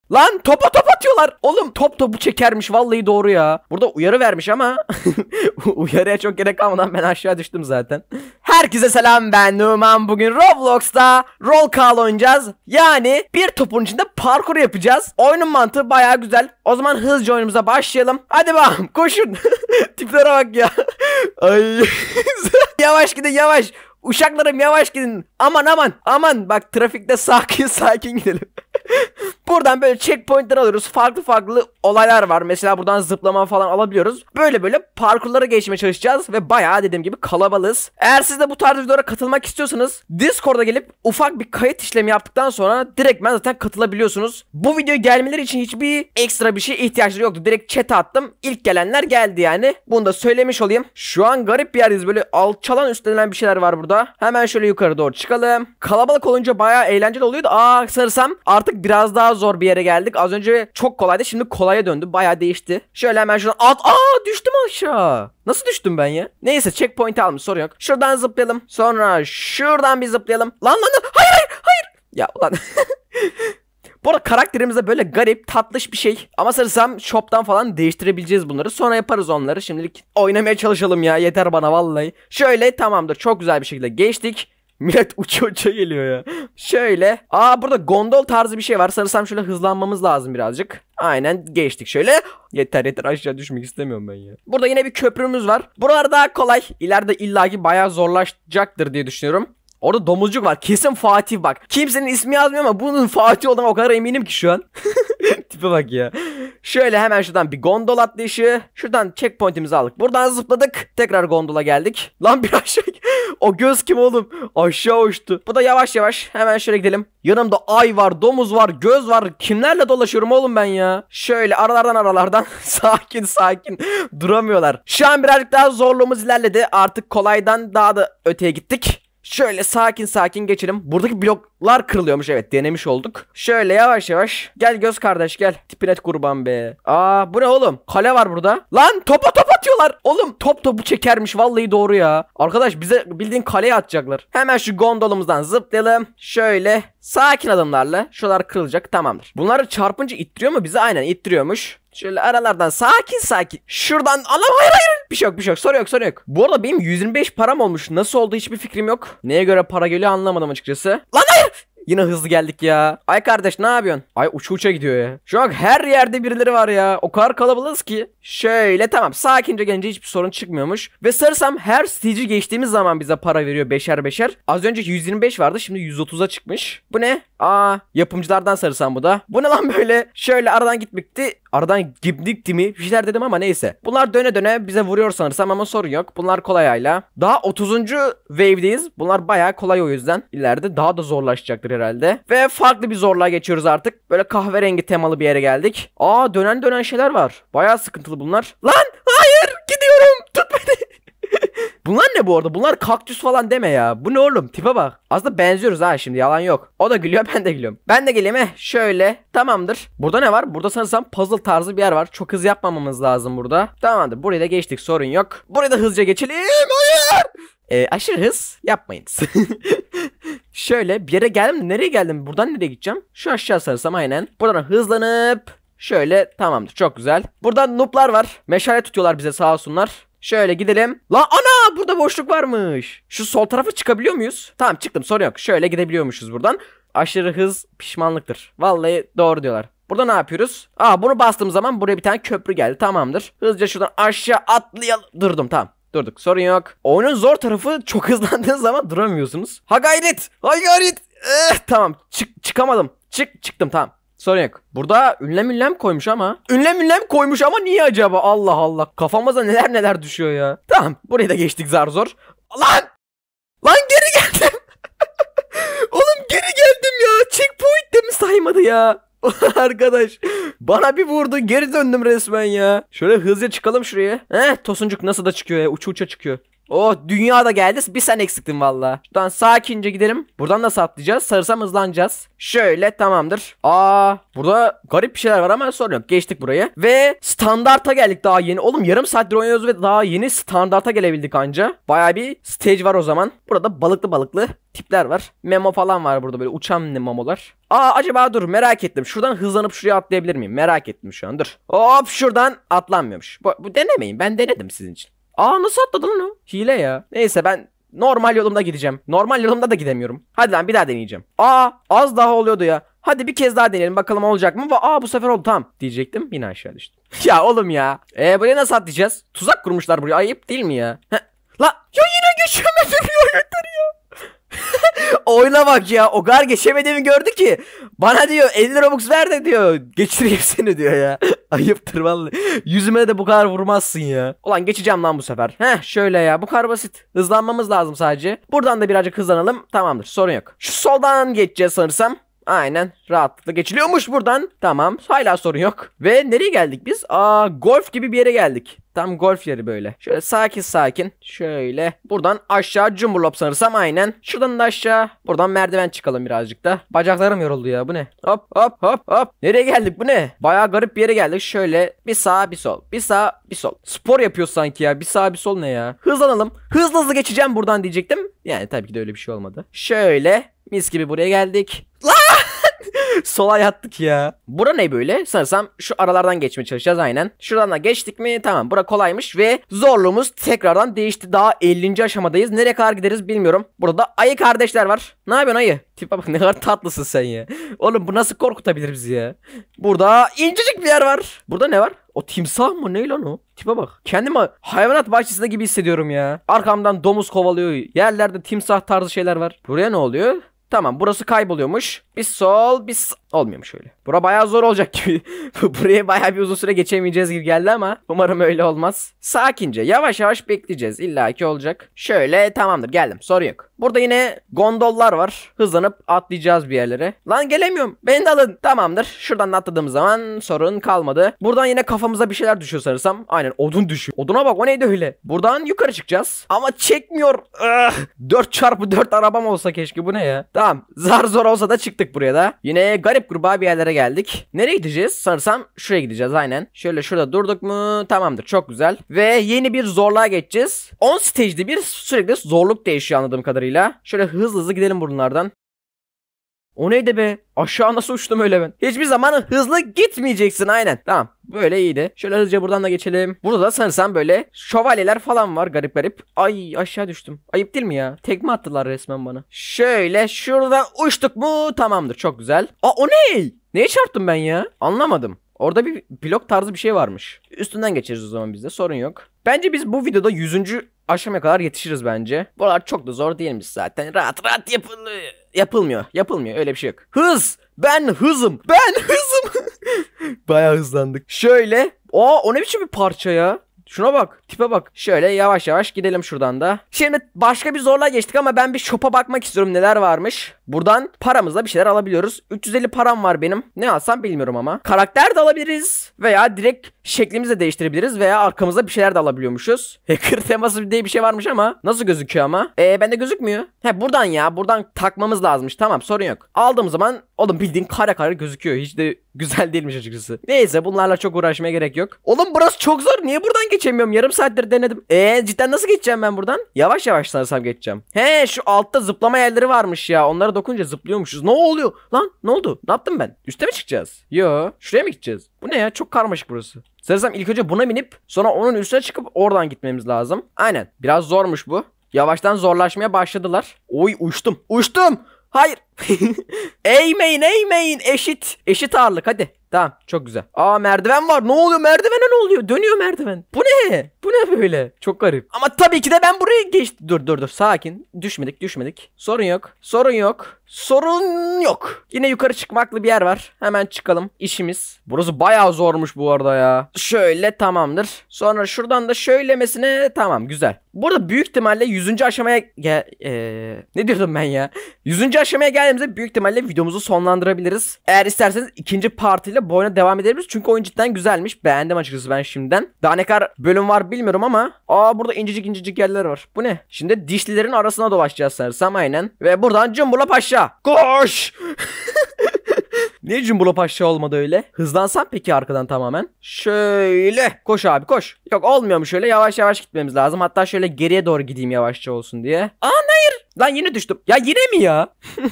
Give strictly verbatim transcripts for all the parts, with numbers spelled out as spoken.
Lan topa top atıyorlar. Oğlum top topu çekermiş, vallahi doğru ya. Burada uyarı vermiş ama uyarıya çok gerek kalmadan ben aşağı düştüm zaten. Herkese selam, ben Numan. Bugün Roblox'ta Roll Call oynayacağız. Yani bir topun içinde parkur yapacağız. Oyunun mantığı baya güzel. O zaman hızlıca oyunumuza başlayalım. Hadi bakalım, koşun. Tiplere bak ya. Ay. Yavaş gidin, yavaş. Uşaklarım yavaş gidin. Aman aman aman, bak trafikte sakin sakin gidelim. Buradan böyle checkpointler alıyoruz. Farklı farklı olaylar var. Mesela buradan zıplama falan alabiliyoruz. Böyle böyle parkurlara geçmeye çalışacağız. Ve bayağı dediğim gibi kalabalığız. Eğer siz de bu tarz videolara katılmak istiyorsanız Discord'a gelip ufak bir kayıt işlemi yaptıktan sonra direktmen zaten katılabiliyorsunuz. Bu videoya gelmeleri için hiçbir ekstra bir şey ihtiyaçları yoktu. Direkt chat'e attım. İlk gelenler geldi yani. Bunu da söylemiş olayım. Şu an garip bir yerdeyiz. Böyle alçalan üstlenilen bir şeyler var burada. Hemen şöyle yukarı doğru çıkalım. Kalabalık olunca bayağı eğlenceli oluyordu. Aa, sanırsam artık biraz daha zor bir yere geldik. Az önce çok kolaydı, şimdi kolaya döndü. Bayağı değişti. Şöyle hemen şuradan at. Aa, düştüm aşağı. Nasıl düştüm ben ya? Neyse, checkpoint almış, sorun yok. Şuradan zıplayalım. Sonra şuradan bir zıplayalım. Lan lan lan. Hayır hayır hayır. Ya ulan. Bu arada karakterimizde böyle garip tatlış bir şey. Ama sanırsam shop'tan falan değiştirebileceğiz bunları. Sonra yaparız onları. Şimdilik oynamaya çalışalım ya. Yeter bana vallahi. Şöyle, tamamdır. Çok güzel bir şekilde geçtik. Millet uça uça geliyor ya. Şöyle. Aa, burada gondol tarzı bir şey var. Sanırsam şöyle hızlanmamız lazım birazcık. Aynen, geçtik şöyle. Yeter yeter, aşağı düşmek istemiyorum ben ya. Burada yine bir köprümüz var. Buralar daha kolay. İleride illaki bayağı zorlaşacaktır diye düşünüyorum. Orada domuzcuk var. Kesin Fatih bak. Kimsenin ismi yazmıyor ama bunun Fatih olduğuna o kadar eminim ki şu an. Tipe bak ya. Şöyle hemen şuradan bir gondol atlayışı. Şuradan checkpoint'imizi aldık. Buradan zıpladık. Tekrar gondola geldik. Lan bir aşağı. O göz kim oğlum? Aşağı uçtu. Bu da yavaş yavaş. Hemen şöyle gidelim. Yanımda ay var, domuz var, göz var. Kimlerle dolaşıyorum oğlum ben ya? Şöyle aralardan aralardan. Sakin sakin. Duramıyorlar. Şu an birazcık daha zorluğumuz ilerledi. Artık kolaydan daha da öteye gittik. Şöyle sakin sakin geçelim. Buradaki bloklar kırılıyormuş, evet, denemiş olduk. Şöyle yavaş yavaş. Gel göz kardeş gel. Tipinet kurban be. Aa, bu ne oğlum? Kale var burada. Lan topa top atıyorlar. Oğlum top topu çekermiş, vallahi doğru ya. Arkadaş bize bildiğin kaleye atacaklar. Hemen şu gondolumuzdan zıplayalım. Şöyle sakin adımlarla. Şuralar kırılacak, tamamdır. Bunları çarpınca ittiriyor mu bizi? Aynen ittiriyormuş. Şöyle aralardan sakin sakin. Şuradan anam, hayır hayır. Bir şey yok bir şey yok, soru yok soru yok. Bu arada benim yüz yirmi beş param olmuş. Nasıl oldu hiçbir fikrim yok. Neye göre para geliyor anlamadım açıkçası. Lan hayır. Yine hızlı geldik ya. Ay kardeş ne yapıyorsun? Ay uça uça gidiyor ya. Şu an her yerde birileri var ya. O kadar kalabalığız ki. Şöyle tamam, sakince gelince hiçbir sorun çıkmıyormuş. Ve sanırsam her stage'i geçtiğimiz zaman bize para veriyor beşer beşer. Az önce yüz yirmi beş vardı, şimdi yüz otuza çıkmış. Bu ne? Aa, yapımcılardan sanırsam bu da. Bu ne lan böyle? Şöyle aradan gitmekti. Aradan gitmekti mi? Bir şeyler dedim ama neyse. Bunlar döne döne bize vuruyor sanırsam ama sorun yok. Bunlar kolay hala. Daha otuzuncu wave'deyiz. Bunlar bayağı kolay, o yüzden. İleride daha da zorlaşacaktır herhalde. Ve farklı bir zorluğa geçiyoruz artık. Böyle kahverengi temalı bir yere geldik. Aa, dönen dönen şeyler var. Bayağı sıkıntılı bunlar. Lan hayır, gidiyorum. Tut beni. Bunlar ne bu arada? Bunlar kaktüs falan deme ya. Bu ne oğlum? Tipe bak. Aslında benziyoruz ha, şimdi yalan yok. O da gülüyor, ben de gülüyorum. Ben de geleyim eh. Şöyle. Tamamdır. Burada ne var? Burada sanırsam puzzle tarzı bir yer var. Çok hız yapmamamız lazım burada. Tamamdır. Burayı da geçtik, sorun yok. Burayı da hızlıca geçelim. Hayır. Ee, aşırı hız yapmayınız. Şöyle bir yere geldim de nereye geldim? Buradan nereye gideceğim? Şu aşağı sarılsam aynen. Buradan hızlanıp şöyle, tamamdır, çok güzel. Burada noob'lar var. Meşale tutuyorlar bize, sağ olsunlar. Şöyle gidelim. Lan ana, burada boşluk varmış. Şu sol tarafa çıkabiliyor muyuz? Tamam, çıktım, sorun yok. Şöyle gidebiliyormuşuz buradan. Aşırı hız pişmanlıktır. Vallahi doğru diyorlar. Burada ne yapıyoruz? Aa, bunu bastığım zaman buraya bir tane köprü geldi, tamamdır. Hızlıca şuradan aşağı atlayalım. Durdum, tamam. Durduk, sorun yok. Oyunun zor tarafı, çok hızlandığınız zaman duramıyorsunuz. Ha gayret. Ha gayret. Eh, tamam, çık çıkamadım. Çık çıktım, tamam. Sorun yok. Burada ünlem ünlem koymuş ama. Ünlem ünlem koymuş ama niye acaba? Allah Allah. Kafamıza neler neler düşüyor ya. Tamam, burayı da geçtik zar zor. Lan! Lan geri geldim. Oğlum geri geldim ya. Checkpoint de mi saymadı ya? Arkadaş bana bir vurdu, geri döndüm resmen ya. Şöyle hızlıca çıkalım şuraya. Heh, tosuncuk nasıl da çıkıyor ya, uça uça çıkıyor. Oh, dünya da geldi. Bir sen eksiktin valla. Şuradan sakince gidelim. Buradan da atlayacağız. Sarısam hızlanacağız. Şöyle tamamdır. Aa, burada garip bir şeyler var ama sorun yok. Geçtik burayı. Ve standarta geldik daha yeni. Oğlum yarım saattir oynuyoruz ve daha yeni standarta gelebildik anca. Baya bir stage var o zaman. Burada balıklı balıklı tipler var. Memo falan var burada, böyle uçan memolar. Aa, acaba dur, merak ettim. Şuradan hızlanıp şuraya atlayabilir miyim? Merak ettim şu an, dur. Hop, şuradan atlanmıyormuş. Bu, bu denemeyin, ben denedim sizin için. Aa, nasıl atladın lan o? Hile ya. Neyse, ben normal yolumda gideceğim. Normal yolumda da gidemiyorum. Hadi lan, bir daha deneyeceğim. Aa, az daha oluyordu ya. Hadi bir kez daha deneyelim bakalım olacak mı? Aa, bu sefer oldu, tamam diyecektim. Yine aşağı düştüm. Ya oğlum ya. Eee buraya nasıl atlayacağız? Tuzak kurmuşlar buraya. Ayıp değil mi ya? Heh. La ya, yine geçemedim ya, yeter ya. Oyuna bak ya, o kadar geçemediğimi gördü ki bana diyor elli Robux ver de diyor, geçireyim seni diyor ya. Ayıptır vallahi. Yüzüme de bu kadar vurmazsın ya. Ulan geçeceğim lan bu sefer. Heh, şöyle ya, bu kadar basit. Hızlanmamız lazım sadece. Buradan da birazcık hızlanalım, tamamdır, sorun yok. Şu soldan geçeceğiz sanırsam. Aynen, rahatlıkla geçiliyormuş buradan. Tamam, hala sorun yok. Ve nereye geldik biz? Aa, golf gibi bir yere geldik. Tam golf yeri böyle. Şöyle sakin sakin. Şöyle. Buradan aşağı cumburlop sanırsam, aynen. Şuradan da aşağı. Buradan merdiven çıkalım birazcık da. Bacaklarım yoruldu ya, bu ne? Hop hop hop hop. Nereye geldik, bu ne? Bayağı garip bir yere geldik. Şöyle bir sağ bir sol. Bir sağ bir sol. Spor yapıyoruz sanki ya. Bir sağ bir sol ne ya? Hızlanalım. Hızlı hızlı geçeceğim buradan diyecektim. Yani tabii ki de öyle bir şey olmadı. Şöyle. Mis gibi buraya geldik. Sola yattık ya. Bura ne böyle? Sanırsam şu aralardan geçmeye çalışacağız, aynen. Şuradan da geçtik mi? Tamam, bura kolaymış ve zorluğumuz tekrardan değişti. Daha ellinci aşamadayız. Nereye kadar gideriz bilmiyorum. Burada ayı kardeşler var. Ne yapıyorsun ayı? Tipe bak, ne kadar tatlısın sen ya. Oğlum bu nasıl korkutabilir bizi ya? Burada incecik bir yer var. Burada ne var? O timsah mı? Ne lan o? Tipe bak. Kendimi hayvanat bahçesinde gibi hissediyorum ya. Arkamdan domuz kovalıyor. Yerlerde timsah tarzı şeyler var. Buraya ne oluyor? Tamam, burası kayboluyormuş. Bir sol bir sağ. Olmuyormuş öyle. Bura bayağı zor olacak gibi. Buraya bayağı bir uzun süre geçemeyeceğiz gibi geldi ama umarım öyle olmaz. Sakince yavaş yavaş bekleyeceğiz. İlla ki olacak. Şöyle, tamamdır, geldim, sorun yok. Burada yine gondollar var. Hızlanıp atlayacağız bir yerlere. Lan gelemiyorum. Beni de alın. Tamamdır. Şuradan atladığımız zaman sorun kalmadı. Buradan yine kafamıza bir şeyler düşüyor sanırsam. Aynen, odun düşüyor. Oduna bak, o neydi öyle? Buradan yukarı çıkacağız. Ama çekmiyor. dört çarpı dört arabam olsa keşke, bu ne ya? Tamam, zar zor olsa da çıktık buraya da. Yine garip gruba bir yerlere geldik. Nereye gideceğiz? Sanırsam şuraya gideceğiz, aynen. Şöyle şurada durduk mu? Tamamdır, çok güzel. Ve yeni bir zorluğa geçeceğiz. on stage'de bir sürekli zorluk değişiyor anladığım kadarıyla. Şöyle hızlı hızlı gidelim buralardan. O neydi be? Aşağı nasıl uçtum öyle ben? Hiçbir zaman hızlı gitmeyeceksin, aynen. Tamam, böyle iyiydi. Şöyle hızlıca buradan da geçelim. Burada da sanırsam böyle şövalyeler falan var, garip garip. Ay, aşağı düştüm. Ayıp değil mi ya? Tekme attılar resmen bana. Şöyle şuradan uçtuk mu? Tamamdır, çok güzel. Aa, o ne? Neye çarptım ben ya? Anlamadım. Orada bir blok tarzı bir şey varmış. Üstünden geçeriz o zaman, bizde sorun yok. Bence biz bu videoda yüzüncü aşamaya kadar yetişiriz bence. Buralar çok da zor değilmiş zaten. Rahat rahat yapılıyor. Yapılmıyor. Yapılmıyor. Öyle bir şey yok. Hız. Ben hızım. Ben hızım. Bayağı hızlandık. Şöyle. Aa, o ne biçim bir parça ya? Şuna bak, tipe bak. Şöyle yavaş yavaş gidelim şuradan da. Şimdi başka bir zorluğa geçtik ama ben bir shop'a bakmak istiyorum, neler varmış. Buradan paramızla bir şeyler alabiliyoruz. üç yüz elli param var benim. Ne alsam bilmiyorum ama. Karakter de alabiliriz. Veya direkt şeklimizi de değiştirebiliriz. Veya arkamızda bir şeyler de alabiliyormuşuz. Hacker teması diye bir şey varmış ama. Nasıl gözüküyor ama? Eee bende gözükmüyor. He, buradan ya. Buradan takmamız lazımmış. Tamam, sorun yok. Aldığım zaman oğlum bildiğin kare kare gözüküyor. Hiç de güzel değilmiş açıkçası. Neyse, bunlarla çok uğraşmaya gerek yok. Oğlum burası çok zor. Niye buradan geçemiyorum? Yarım saattir denedim. Eee cidden nasıl geçeceğim ben buradan? Yavaş yavaş sanırsam geçeceğim. He, şu altta zıplama yerleri varmış ya. Onlara dokununca zıplıyormuşuz. Ne oluyor? Lan ne oldu? Ne yaptım ben? Üste mi çıkacağız? Yo. Şuraya mı gideceğiz? Bu ne ya? Çok karmaşık burası. Sanırsam ilk önce buna binip sonra onun üstüne çıkıp oradan gitmemiz lazım. Aynen. Biraz zormuş bu. Yavaştan zorlaşmaya başladılar. Oy, uçtum. Uçtum. Hayır. Eğmeyin eğmeyin. Eşit. Eşit ağırlık hadi. Tamam, çok güzel. Aa, merdiven var. Ne oluyor? Merdivene ne oluyor? Dönüyor merdiven. Bu ne? Bu ne böyle? Çok garip. Ama tabii ki de ben buraya geçtim. Dur dur dur. Sakin. Düşmedik düşmedik. Sorun yok. Sorun yok. Sorun yok. Yine yukarı çıkmaklı bir yer var. Hemen çıkalım. İşimiz. Burası bayağı zormuş bu arada ya. Şöyle, tamamdır. Sonra şuradan da şöylemesine, tamam, güzel. Burada büyük ihtimalle yüzüncü aşamaya gel... Ee, ne diyordum ben ya? yüzüncü aşamaya geldiğimizde büyük ihtimalle videomuzu sonlandırabiliriz. Eğer isterseniz ikinci partiyle şekilde bu oyuna devam edebiliriz. Çünkü oyun cidden güzelmiş. Beğendim açıkçası ben şimdiden. Daha ne kadar bölüm var bilmiyorum ama. Aa, burada incecik incecik yerler var. Bu ne? Şimdi dişlilerin arasına dolaşacağız sanırsam, aynen. Ve buradan Cumbula Paşa. Koş! Niye Cumbula Paşa olmadı öyle? Hızlansam peki arkadan tamamen. Şöyle. Koş abi koş. Yok, olmuyor mu şöyle? Yavaş yavaş gitmemiz lazım. Hatta şöyle geriye doğru gideyim yavaşça olsun diye. Aa, hayır. Lan yine düştüm. Ya yine mi ya?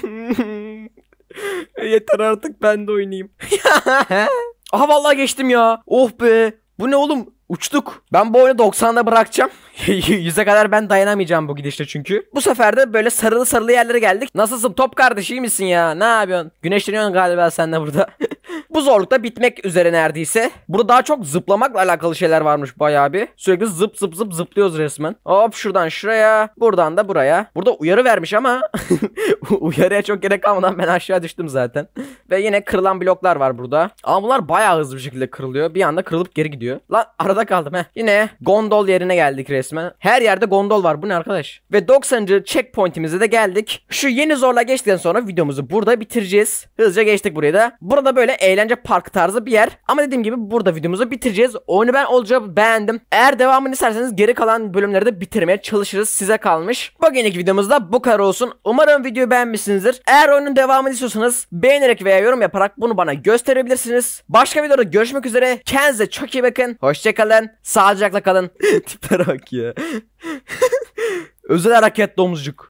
Yeter artık, ben de oynayayım. Aha, vallahi geçtim ya. Oh be. Bu ne oğlum? Uçtuk. Ben bu oyunu doksanda bırakacağım. yüze kadar ben dayanamayacağım bu gidişte çünkü. Bu sefer de böyle sarılı sarılı yerlere geldik. Nasılsın top kardeş, iyi misin ya? Ne yapıyorsun? Güneşleniyorsun galiba sen de burada. Bu zorlukta bitmek üzere neredeyse. Burada daha çok zıplamakla alakalı şeyler varmış bayağı bir. Sürekli zıp zıp zıp zıplıyoruz resmen. Hop, şuradan şuraya. Buradan da buraya. Burada uyarı vermiş ama uyarıya çok gerek kalmadan ben aşağı düştüm zaten. Ve yine kırılan bloklar var burada. Ama bunlar bayağı hızlı bir şekilde kırılıyor. Bir anda kırılıp geri gidiyor. Lan arada kaldım he. Yine gondol yerine geldik resmen. Her yerde gondol var. Bu ne arkadaş? Ve doksanıncı checkpoint'imize de geldik. Şu yeni zorla geçtikten sonra videomuzu burada bitireceğiz. Hızlıca geçtik buraya da. Burada böyle eğlence parkı tarzı bir yer. Ama dediğim gibi burada videomuzu bitireceğiz. Oyunu ben olacağı beğendim. Eğer devamını isterseniz geri kalan bölümleri de bitirmeye çalışırız. Size kalmış. Bugünkü videomuzda bu kadar olsun. Umarım videoyu beğenmişsinizdir. Eğer oyunun devamını istiyorsanız beğenerek veya yorum yaparak bunu bana gösterebilirsiniz. Başka videoda görüşmek üzere. Kendinize çok iyi bakın. Hoşçakalın. Sağlıcakla kalın. Tiplere bak ya. Özel hareket domuzcuk.